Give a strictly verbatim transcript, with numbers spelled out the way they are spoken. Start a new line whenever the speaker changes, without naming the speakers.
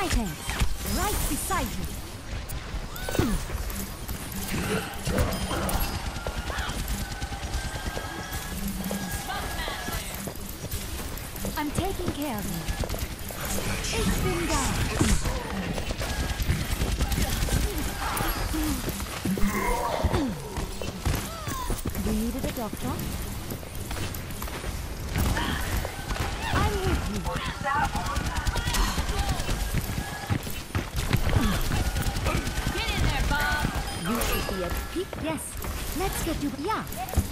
My tanks, right beside you. I'm taking care of you. Ich bin da. You needed a doctor? I'm with you. Get in there, Bob. You should be at peak. Yes. Let's get you. Yeah.